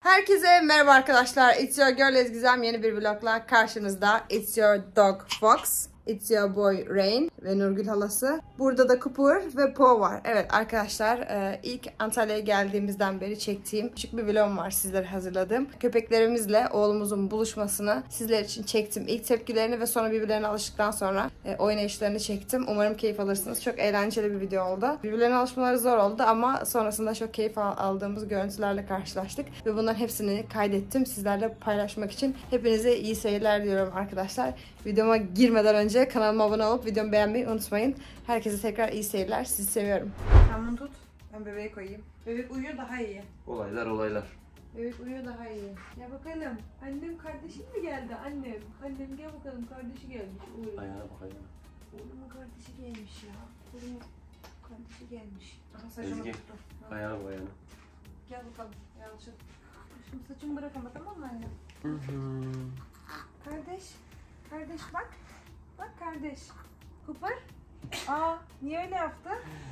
Herkese merhaba arkadaşlar. It's your girl Ezgizem yeni bir vlogla karşınızda. It's your dog Fox. It's your boy Rain ve Nurgül halası. Burada da Cooper ve Po var. Evet arkadaşlar ilk Antalya'ya geldiğimizden beri çektiğim küçük bir vlogum var sizlere hazırladığım. Köpeklerimizle oğlumuzun buluşmasını sizler için çektim. İlk tepkilerini ve sonra birbirlerine alıştıktan sonra oynayışlarını çektim. Umarım keyif alırsınız. Çok eğlenceli bir video oldu. Birbirlerine alışmaları zor oldu ama sonrasında çok keyif aldığımız görüntülerle karşılaştık. Ve bunların hepsini kaydettim sizlerle paylaşmak için. Hepinize iyi seyirler diliyorum arkadaşlar. Videoma girmeden önce kanalıma abone olup videomu beğenmeyi unutmayın. Herkese tekrar iyi seyirler. Sizi seviyorum. Sen bunu tut. Ben bebeği koyayım. Bebek uyuyor daha iyi. Olaylar. Bebek uyuyor daha iyi. Ya bakalım. Annem kardeşim mi geldi? Annem gel bakalım. Kardeşi gelmiş. Ayağına bak ayağına. Oğlumun kardeşi gelmiş ya. Oğlumun kardeşi gelmiş. Aha saçımı Ezgi, tuttu. ayağına bak ayağına. Gel bakalım. Yalçın. Şimdi saçımı bırakma tamam mı annem? Kardeş bak. Bak kardeş. Cooper. Aa niye öyle yaptı?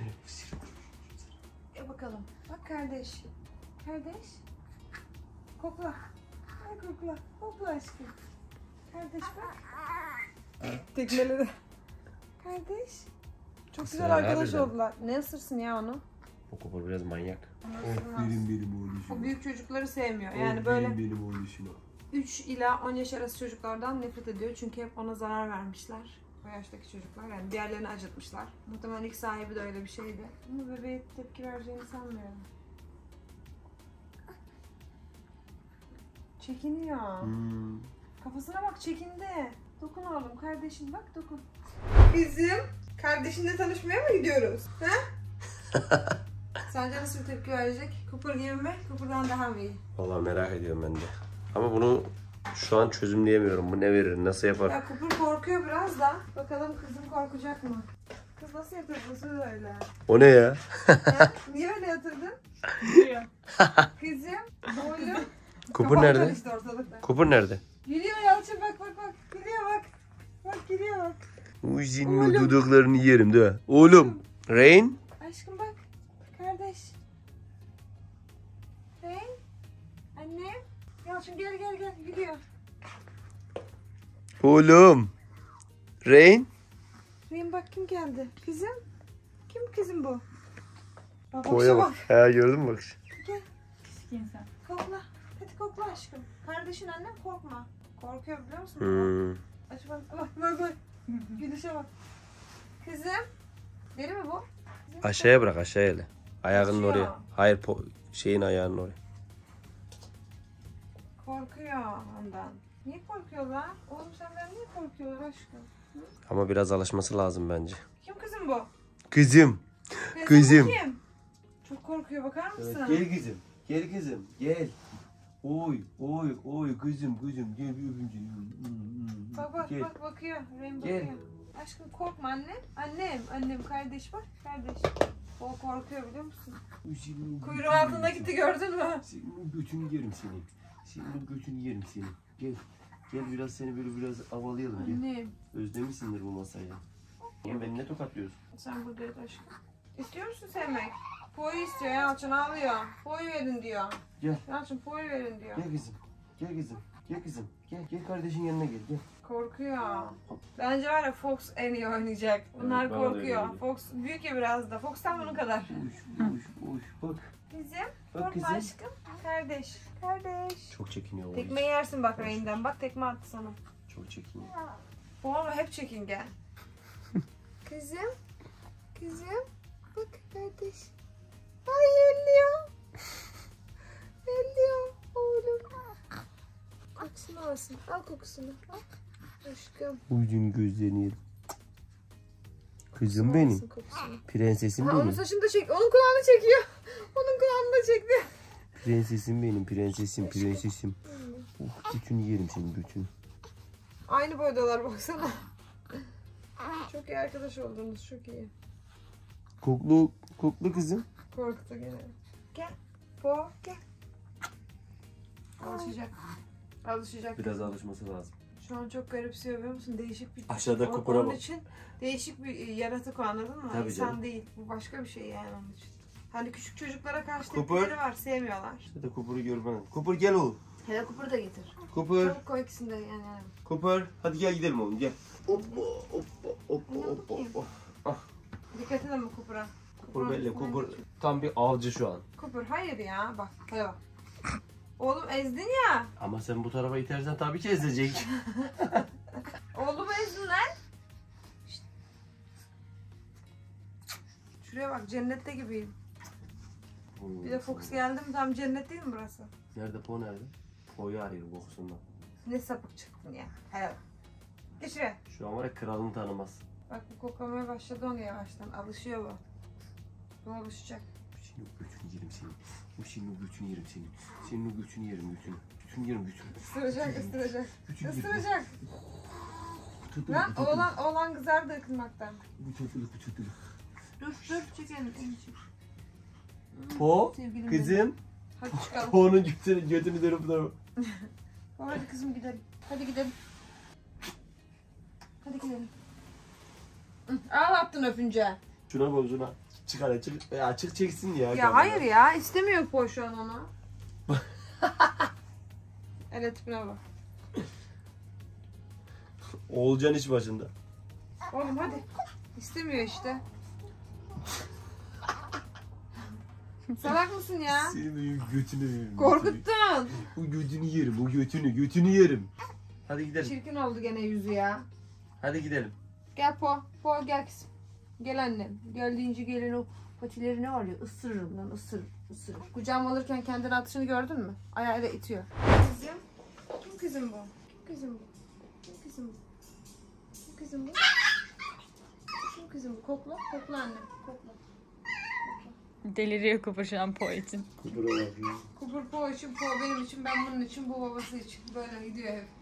Gel bakalım. Bak kardeş. Kardeş. Kokla. Ay kokla. Kokla aşkım. Kardeş bak. Tekmeledi. Kardeş. Çok Isır güzel arkadaş harbiden. oldular. Ne ısırsın ya onu? O Cooper biraz manyak. Benim oğluşum. O büyük çocukları sevmiyor. Yani böyle Benim oğluşum. 3 ila 10 yaş arası çocuklardan nefret ediyor. Çünkü hep ona zarar vermişler. O yaştaki çocuklar yani diğerlerini acıtmışlar. Muhtemelen ilk sahibi de öyle bir şeydi. Ama bebeğe tepki vereceğini sanmıyorum. Çekiniyor. Kafasına bak çekindi. Dokun oğlum kardeşim bak dokun. Bizim kardeşinle tanışmaya mı gidiyoruz? He? Sence nasıl bir tepki verecek? Cooper gibi mi? Cooper'dan daha mı iyi? Vallahi merak ediyorum ben de. Ama bunu şu an çözümleyemiyorum. Bu ne verir, nasıl yapar? Ya Cooper korkuyor biraz da. Bakalım kızım korkacak mı? Kız nasıl yatırdın siz öyle? O ne ya? Ha? Niye öyle yatırdın? Kızım, oğlum. Cooper nerede? Kafam karıştı ortalıkta. Cooper nerede? Gülüyor Yalçın bak. Gülüyor bak. Bak gülüyor bak. Uy senin o dudaklarını yerim de. Oğlum. Rain. Aşkım bak. Kardeş. Hey. Anne. Yalçın gel. Gülüyor. Oğlum. Rain. Reyim bak kim geldi? Kızım. Kim kızım bu? Koya bak. Ha gördün mü bak. Gel. Kokla. Hadi kokla aşkım. Kardeşin annem korkma. Korkuyor biliyor musun? Aç bak. Gülüşe bak. Kızım. Deli mi bu? Kızım. Aşağıya bırak aşağıya hele. Ayağının Kaçıyor. oraya. Hayır şeyin ayağının oraya. Korkuyor ondan. Niye korkuyorlar? Oğlum senden niye korkuyorlar aşkım? Ama biraz alışması lazım bence. Kim kızım bu? Kızım. Kızım. Kızım. Bu kim? Çok korkuyor bakar mısın? Gel kızım. Gel kızım. Gel. Oy kızım. Gel bir öpünce. Bak Gel. bakıyor. Rem Gel. bakıyor. Aşkım korkma anne. Annem kardeş bak kardeş. O korkuyor biliyor musun? Kuyruğu altında gitti gördün mü? Senin götünü yerim seni. Gel. Gel biraz seni böyle biraz havalayalım gel. Annem. Özlemişsindir bu masayı. Oğlum beni ne tokatlıyorsun? Sen buradayız aşkım. İstiyor musun sevmek? Poyu istiyor Yalçın ağlıyor. Poyu verin diyor. Gel. Yalçın poyu verin diyor. Gel kızım. Gel kardeşin yanına gel. Korkuyor. Bence var ya Fox en iyi oynayacak. Bunlar Evet, bana da öyle korkuyor. geliyor. Fox Büyük ya biraz da. Fox'tan bunun kadar. Uş. Bak. Bizim Bak korkma kızım. aşkım. Kardeş. Çok çekiniyor oğlum. Tekme yersin bak Reyn'den. Bak tekme attı sana. Çok çekiniyor. Bu ama hep çekingen. Kızım. Bak kardeş. Ay elliyor. Oğlum. Kokusunu alsın. Al kokusunu. Al. Aşkım. Ucun gözlerini yerim. Kızım Alsın benim. kokusunu. Prensesim Ha, onun benim. saçını da çek. Onun kulağını çekiyor. Onun kulağını da çekti. Prensesim benim. Prensesim. Götünü yerim senin götünü. Aynı boydalar baksana. Çok iyi arkadaş oldunuz. Çok iyi. Koklu kızım. Korktu gene. Gel. Gel. Alışacak. Biraz alışması lazım. Şu an çok garipsiyor biliyor musun? Değişik bir... Aşağıda Onun- Cooper'a Onun bak. için değişik bir yaratık o anladın mı? Tabii İnsan canım. değil. Bu başka bir şey yani onun için. Hani küçük çocuklara karşı Cooper. tepkileri var, sevmiyorlar. İşte de Cooper'ı gör bana. Cooper gel oğlum. Hele Cooper'ı da getir. Cooper. Çabuk koy ikisini de yani. Cooper. Hadi gel gidelim oğlum gel. Hoppa hoppa hoppa Oyna hoppa bakayım. hoppa. Dikkat edin mi Cooper'a? Cooper belli. üstünden Cooper geç. Tam bir avcı şu an. Cooper hayır ya bak. Hadi bak. Oğlum ezdin ya. Ama sen bu tarafa itersen tabii ki ezecek. Oğlumu ezdin lan. Şşt. Şuraya bak cennette gibiyim. Bir de Fox geldi mi tam cennet değil mi burası? Nerede Po nerede? Po'yu arıyor kokusundan. Ne sapık çıktın ya. Hele bak. Geç şuraya. Şu an var ya kralını tanımaz. Bak bu koklamaya başladı onu yavaştan. Alışıyor bu. Bu alışacak. Senin o götünü yerim seni. Senin o götünü yerim seni. Senin o götünü yerim götünü. Götünü yerim götünü. Isıracak, ısıracak. Götünü yerim. Isıracak. Lan oğlan kızardı ıkınmaktan. Bu çatılık bu çatılık. Dur çek elini çek. Po Sevgilim kızım. Hadi çıkalım. Po'nun götünü dönüp durup. Hadi kızım gidelim. Hadi gidelim. Hadi gidelim. Ağlattın öpünce. Şuna bak şuna. Çık hadi çık. Ya çık çeksin ya. Ya hayır ya istemiyor po şu an onu. Evet tipine bak. Oğulcan iş başında. Oğlum hadi. İstemiyor işte. Salak mısın ya? Senin o götünü yerim. Korkuttun. Bu götünü yerim. Bu götünü yerim. Hadi gidelim. Çirkin oldu gene yüzü ya. Hadi gidelim. Gel po. Po gel kızım. Gel annem. Gel deyince gelin o patileri ne var ya ısırırım lan ısırır. Kucağıma alırken kendini atışını gördün mü? Ayağıyla itiyor. Kızım. Kim kızım bu? Kim kızım bu? Kim kızım bu? Kim kızım bu? Kim kızım bu? Kokla. Kokla annem. Kokla. Deliriyor Cooper şu an Po için. Kupura bak ya. Kupur po için, po benim için, ben bunun için, bu babası için. Böyle gidiyor hep.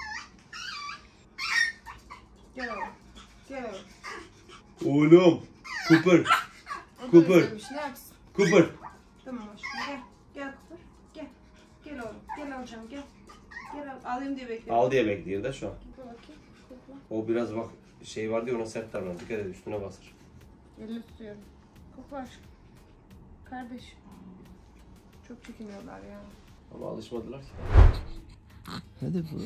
Gel oğlum. Gel oğlum. Oğlum. Cooper. O da Kupur. özlemiş, ne yapsın? Cooper. Tamam aşkım gel. Gel Kupur. Gel. Gel oğlum. Gel alacağım gel. Gel alayım diye bekliyorum. Al diye bekliyor da şu an. Kupur bakayım. Kupur. O biraz bak şey var diye ona sert davranır. Dikkat et üstüne basır. Elini tutuyorum. Kupur aşkım. Kardeş. Çok çekiniyorlar ya. Ama alışmadılar ki. Hadi bu.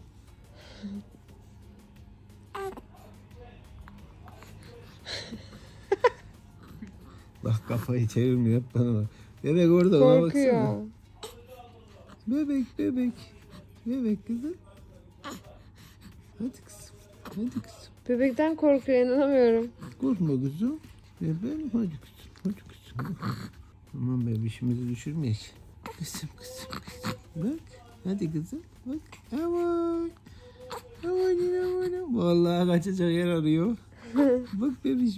Bak kafayı çevirmiyor hep bana bak. Bebek orada ona baksana. Bebek. Bebek kızım. Hadi kızım. Hadi kızım. Bebekten korkuyor inanamıyorum. Korkma kızım. Bebeğim hadi kızım. Hadi kızım. Aman bebişimizi düşürmeyiz. Kızım. Bak. Hadi kızım. Bak. Aman. Aman. Vallahi kaçacak yer arıyor. Bak bebiş.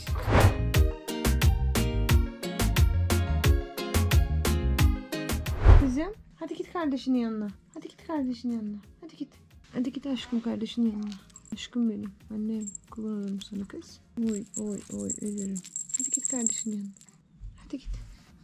Kızım hadi git kardeşinin yanına. Hadi git kardeşinin yanına. Hadi git. Hadi git aşkım kardeşinin yanına. Aşkım benim. Annem kullanırım sana kız. Oy ölürüm. Hadi git kardeşinin yanına. Hadi git.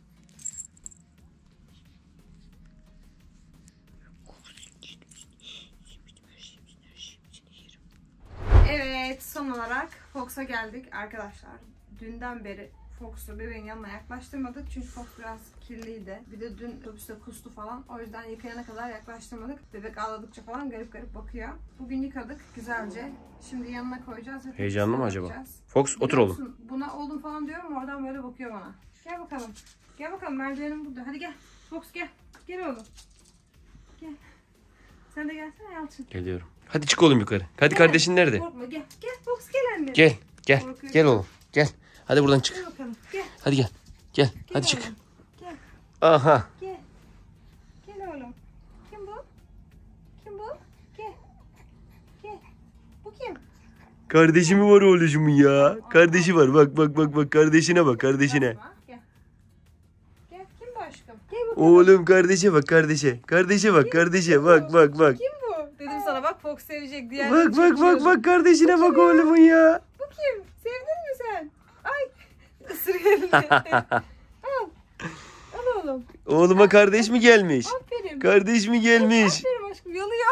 Evet son olarak Fox'a geldik arkadaşlar. Dünden beri Fox'u bebeğin yanına yaklaştırmadık çünkü Fox biraz kirliydi. Bir de dün otobüste kustu falan. O yüzden yıkayana kadar yaklaştırmadık. Bebek ağladıkça falan garip bakıyor. Bugün yıkadık güzelce. Şimdi yanına koyacağız. Ve Heyecanlı mı tepsisine acaba? bakacağız. Fox otur Biliyor oğlum. musun? Buna oğlum falan diyorum oradan böyle bakıyor bana. Gel bakalım. Gel bakalım merdivenim burada. Hadi gel. Fox gel. Gel oğlum. Gel. Sen de gelsene Yalçın. Geliyorum. Hadi çık oğlum yukarı. Hadi Gel. kardeşin nerede? Korkma gel. Gel Fox gel anne. Gel. Korkuyor. Gel oğlum. Gel. Hadi buradan çık. Gel bakalım. Gel. Hadi gel. Gel. Gel Hadi çık. oğlum. Gel. Aha. Gel. Gel oğlum. Kim bu? Kim bu? Gel. Gel. Bu kim? Kardeşi mi var oğlucumun ya? Kardeşi var. Bak. Kardeşine bak. Kardeşine. Yapma. Gel. Gel. Kim bu aşkım? Gel bakalım. Oğlum kardeşe bak kardeşe. Kardeşe bak kardeşe. Bak. Kim bu? Dedim sana bak Fox sevecek. Bak kardeşine bak oğlumun ya. Bu kim? Sevdin mi sen? Ay. Isırıyor elini. Al. Al oğlum. Oğluma kardeş mi gelmiş? Aferin. Kardeş mi gelmiş? Aferin aşkım yanıyor.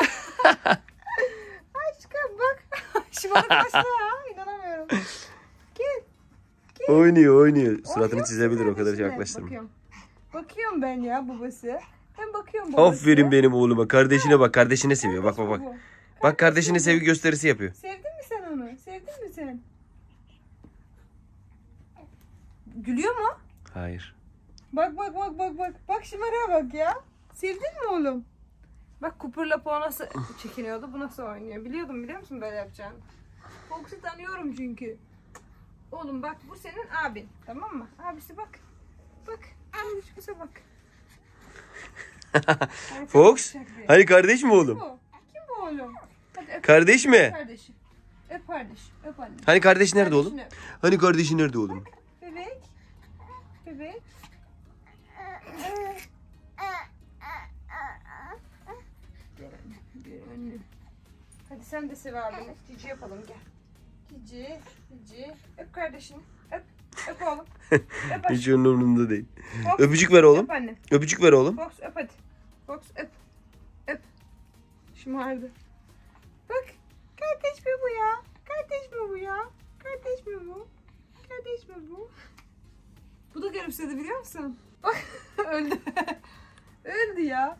Aşkım bak. Şımarık başla ya. İnanamıyorum. Gel. Oynuyor. Suratını Oynuyor çizebilir o kadar kardeşine. yaklaştırma. Bakıyorum ben ya babası. Hem bakıyorum babası. Aferin benim oğluma. Kardeşine bak. Kardeşine seviyor. Bak. Bu. Bak kardeşine sevgi gösterisi yapıyor. Sevdin mi sen onu? Sevdin mi sen? Gülüyor mu? Hayır. Bak. Bak şımarığa bak ya. Sevdin mi oğlum? Bak Cooper'la Po nasıl çekiniyordu. Bu nasıl oynuyor. Biliyordum biliyor musun böyle yapacağını? Fox'u tanıyorum çünkü. Oğlum bak bu senin abin. Tamam mı? Abisi bak. Bak. Abisi bak. Fox? Hani kardeş mi oğlum? Kim bu oğlum? Hadi öp Kardeş mi? kardeşi. Öp kardeş. Öp anne. Hani kardeş nerede oğlum? Kardeşini öp. Hani kardeşi nerede oğlum? Bebek. Bebek. Gel anne. Gel anne. Hadi sen de sev abini. Cici yapalım gel. Cici. Öp kardeşini. Öp oğlum. Öp Hiç onun umurunda değil. Fox, Öpücük ver oğlum. Öp anne. Öpücük ver oğlum. Fox öp hadi. Fox öp. Şımardı. Bak. Kardeş mi bu ya? Kardeş mi bu ya? Kardeş mi bu? Kardeş mi bu? Bu da garipsedi biliyor musun? Bak öldü. Öldü ya.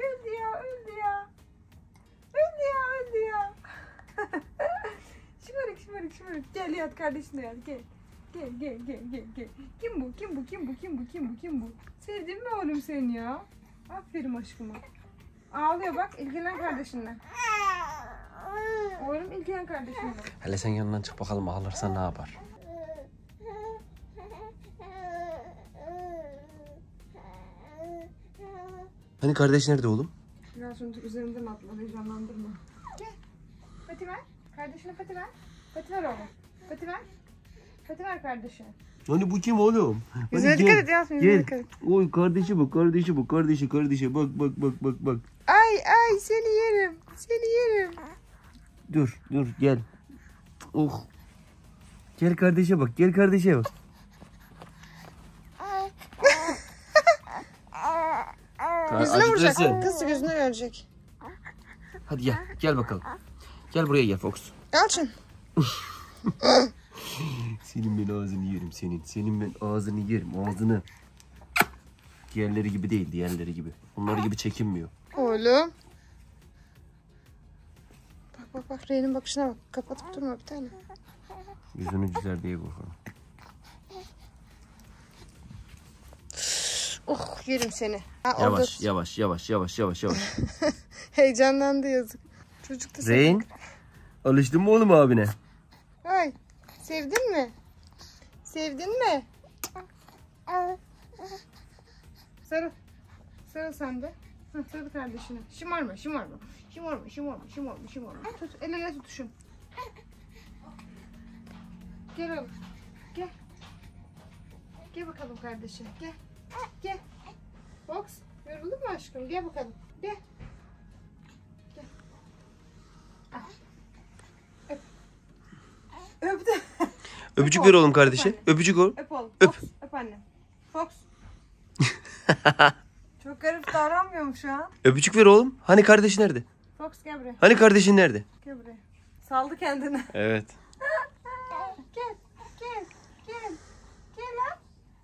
Şımarık. Gel yat kardeşine yat gel. Gel. Kim bu? Sevdin mi oğlum sen ya? Aferin aşkıma. Ağlıyor bak ilgilen kardeşinle. Oğlum ilgilen kardeşinle. Hele sen yanından çık bakalım, ağlarsa ne yapar? Hani kardeş nerede oğlum? Ya şimdi üzerimden atla heyecanlandırma. Gel. Pati ver. Kardeşine pati ver. Pati ver oğlum. Pati ver kardeşine. Hani bu kim oğlum? Yüzüne Hani dikkat et Yasmin, yüzüne dikkat et. Oy kardeşi bu. Kardeşi. Bak. Ay seni yerim. Dur gel. Oh. Gel kardeşe bak. Yüzüne vuracak. Acıtırsın. Kız gözüne görecek. Hadi gel bakalım. Gel buraya gel Fox. Yalçın. Senin ben ağzını yerim senin. Senin ben ağzını yerim ağzını. Diğerleri gibi değil diğerleri gibi. Onlar gibi çekinmiyor. Oğlum. Bak Rey'nin bakışına bak. Kapatıp durma bir tane. Yüzünü güzel diye bakalım. Oh yerim seni. Ha, Yavaş. Heyecanlandı yazık. Çocuk da Reyn. Alıştın mı oğlum abine? Ay sevdin mi? Sarıl sen de. Sarıl kardeşine. Şımarma. Tut elle tutuşun. Gel oğlum. Gel bakalım kardeşe. Gel. Fox yoruldun mu aşkım? Gel bakalım. Gel. Al. Öptü. Öpücük ver oğlum kardeşe. Öpücük oğlum. Öp oğlum. Öp. Öp anne. Fox. Çok garip davranmıyorum şu an. Öpücük ver oğlum. Hani kardeşin nerede? Fox gel buraya. Hani kardeşin nerede? Gel buraya. Saldı kendini. Evet. Gel lan.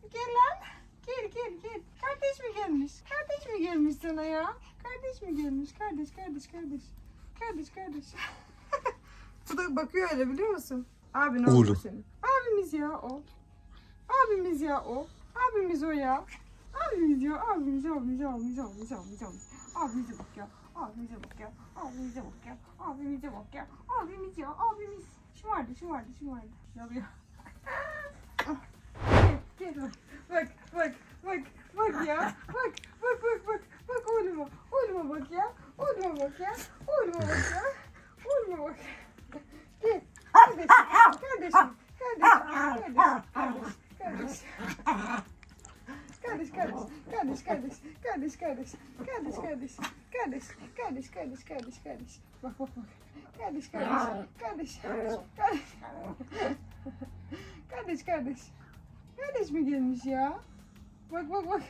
Gel. Kardeş mi gelmiş sana ya? Kardeş. Bu da bakıyor öyle biliyor musun? Abin Oğlum. oldu senin. Abimiz ya o. Abimiz o ya. Abimize bak ya. Abimize bak ya. Abimiz. Şımardı. Yalıyor. Gel bak ya. Bak oğluma bak ya. Gel. Kardeşim. Kardeş. Bak. Kardeş. Kardeş mi gelmiş ya? Bak.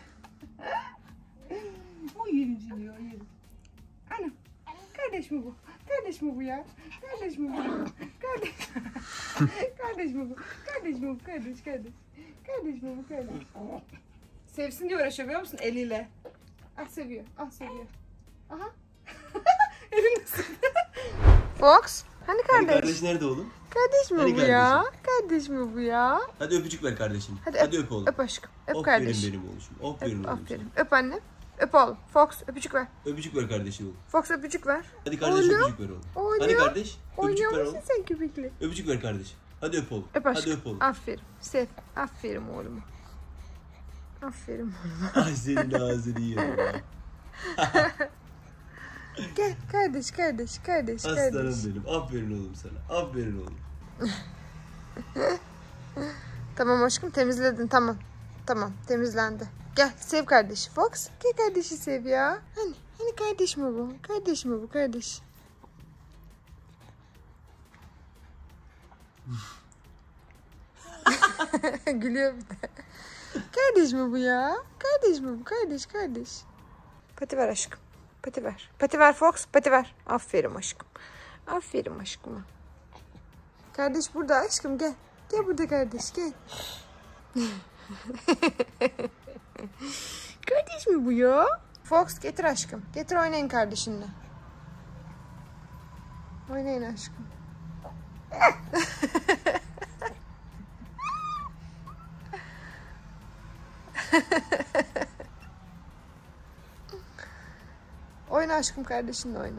O yerim seni ya yerim. Anam. Kardeş mi bu ya? Kardeş mi bu? Kardeş mi bu? Kardeş mi bu? Kardeş. Kardeş mi bu? Kardeş. Sevsin diye uğraşıyor biliyor musun eliyle? Ah seviyor. Aha. Elini seviyor. Fox. Hani kardeş? Kardeş nerede oğlum? Kardeş mi Hani bu ya? Kardeş mi bu ya? Hadi öpücük ver kardeşim. Hadi öp oğlum. Öp aşkım. Öp Aferin kardeş. benim oğlum. Aferin oğlum. Aferin. Öp anne. Öp oğlum. Fox öpücük ver. Öpücük ver kardeşim oğlum. Fox öpücük ver. Hadi kardeş Oğlum. öpücük ver oğlum. Oynuyor. Hadi kardeş öpücük Oynuyor ver musun oğlum. sen köpekle? Öpücük ver kardeşim. Hadi öp oğlum. Öp aşkım. Hadi öp oğlum. Aferin. Sev. Aferin oğluma. Aferin oğluma. Ay senin ağzını yiyorum ya. Gel kardeş. Aslanım benim. Aferin oğlum sana. Aferin oğlum. Tamam aşkım temizledin tamam. Tamam temizlendi. Gel sev kardeşi Fox. Gel kardeşi sev ya. Hani kardeş mi bu? Kardeş mi bu kardeş? Gülüyor bir de. Kardeş mi bu ya? Kardeş mi bu? Kardeş. Pati ver aşkım. Pati ver. Pati ver Fox. Pati ver. Aferin aşkım. Aferin aşkıma. Kardeş burada aşkım gel. Gel burada kardeş gel. Kardeş mi bu ya? Fox getir aşkım. Getir oynayın kardeşinle. Oynayın aşkım. Oyna aşkım kardeşinle oyna.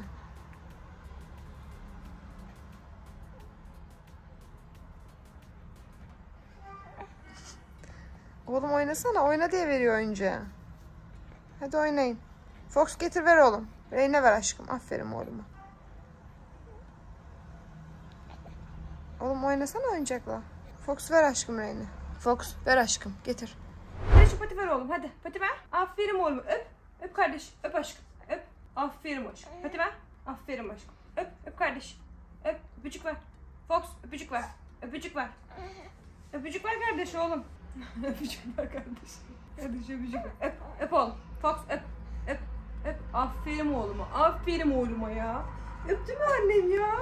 Oğlum oynasana. Oyna diye veriyor oyuncağı. Hadi oynayın. Fox getir ver oğlum. Reyne ver aşkım. Aferin oğluma. Oğlum oynasana oyuncakla. Fox ver aşkım Reyne. Fox ver aşkım. Getir. Hadi şu pati ver oğlum. Hadi. Pati ver. Aferin oğlum. Öp. Öp kardeş. Öp aşkım. Öp. Aferin aşkım. Pati ver. Aferin aşkım. Öp. Öp kardeş. Öp. Öpücük ver. Fox öpücük ver. Öpücük ver. Öpücük ver kardeş oğlum. Öpücük ver kardeş. Kardeş öpücük ver. Öp. Öp oğlum. Fox öp. Öp. Öp. Aferin oğluma. Aferin oğluma ya. Öptü mü annem ya?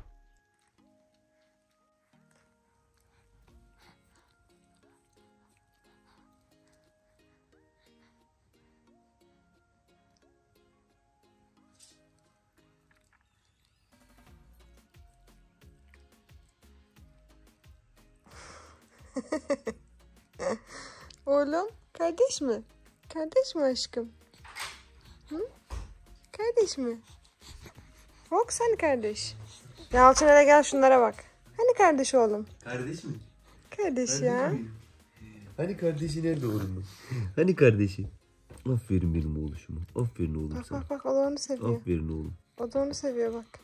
Oğlum kardeş mi? Kardeş mi aşkım? Hı? Kardeş mi? Fox hani kardeş? Yalçın hele gel şunlara bak. Hani kardeş oğlum? Kardeş mi? Kardeş ya. Hani kardeşi nerede oğlum? Hani kardeşi? Aferin benim oğluşuma. Aferin oğlum Bak sana. bak o da onu seviyor. Aferin oğlum. O da onu seviyor bak.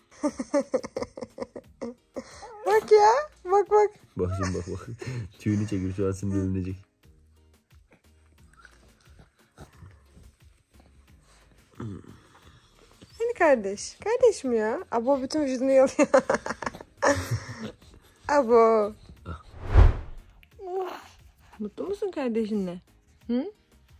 Bak ya. Bak. Bak şimdi bak. Tüyünü çekiyor şu an sinirlenecek. Hani kardeş? Kardeş mi ya? Abo bütün vücudunu yalıyor. Abo. Mutlu musun kardeşinle? Hı?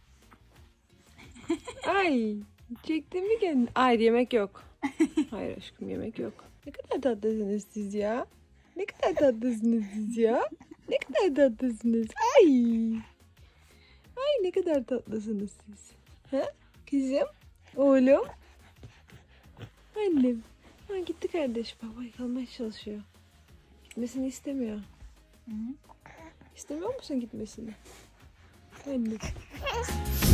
Ay. Çektin mi kendini? Hayır yemek yok. Hayır aşkım yemek yok. Ne kadar tatlısınız siz ya. Ne kadar tatlısınız siz ya. Ne kadar tatlısınız. Ay. Ay ne kadar tatlısınız siz. Ha? Kızım. Oğlum. Annem. Ha, gitti kardeş. Baba kalmaya çalışıyor. Gitmesini istemiyor. Hı? İstemiyor musun gitmesini? Annem.